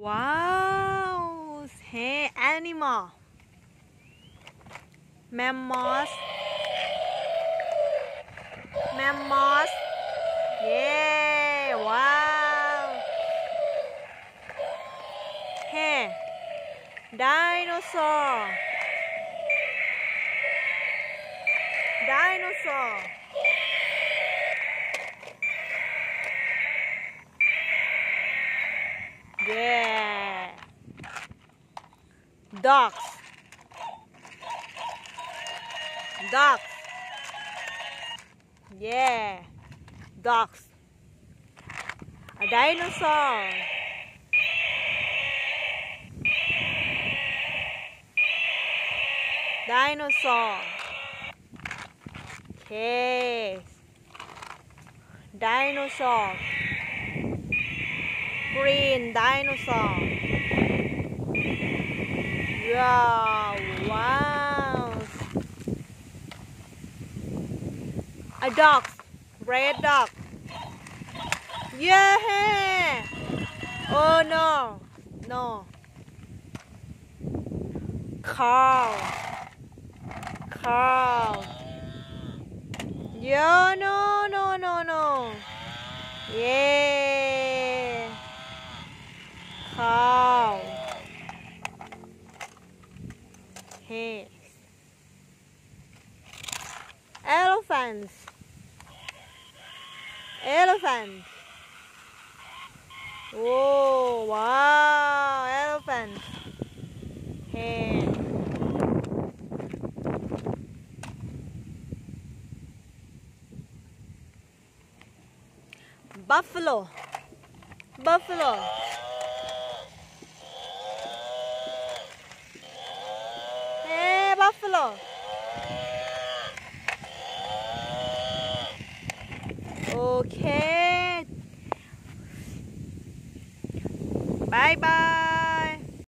Wow! Hey, animal. Mammoth. Mammoth. Yeah! Wow! Hey, dinosaur. Dinosaur. Yeah. Dogs. Dogs. Yeah. Dogs. A dinosaur. Dinosaur. Okay. Dinosaur. Green dinosaur. Yeah, wow. A dog. Red dog. Yeah. Oh no. No. Cow. Cow. Yeah, no, no, no, no. Yeah. Cow. Hey. Elephants. Elephant. Oh, wow. Elephant. Hey. Buffalo. Buffalo. Hey, buffalo. Okay. Bye bye.